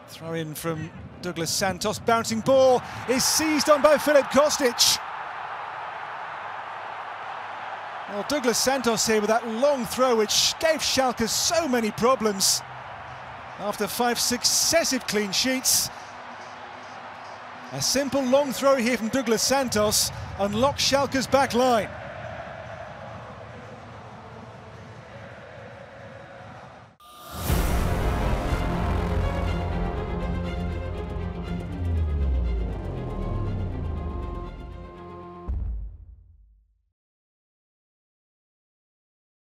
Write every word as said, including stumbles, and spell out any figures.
Throw in from Douglas Santos, bouncing ball is seized on by Filip Kostic. Well, Douglas Santos here with that long throw which gave Schalke so many problems. After five successive clean sheets, a simple long throw here from Douglas Santos unlocks Schalke's back line.